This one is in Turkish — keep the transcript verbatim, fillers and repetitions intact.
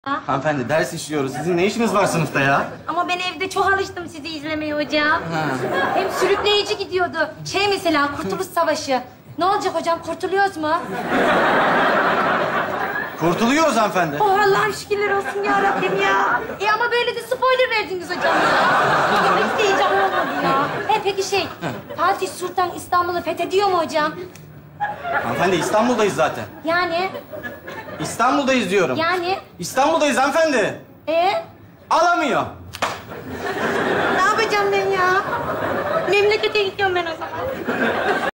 Hanımefendi ders işliyoruz. Sizin ne işiniz var sınıfta ya? Ama ben evde çok alıştım sizi izlemeye hocam. Ha. Hem sürükleyici gidiyordu. Şey mesela Kurtuluş Savaşı. Ne olacak hocam, kurtuluyoruz mu? Kurtuluyoruz hanımefendi. Oh Allah'ım şükürler olsun ya Rabbim ya. E ama böyle de spoiler verdiniz hocam ya. Hiç de heyecanlı olmadı ya. He peki şey, Fatih Sultan İstanbul'u fethediyor mu hocam? Hanımefendi İstanbul'dayız zaten. Yani? İstanbul'dayız diyorum. Yani? İstanbul'dayız hanımefendi. E? Alamıyor. Ne yapacağım ben ya? Memlekete gidiyorum ben o zaman.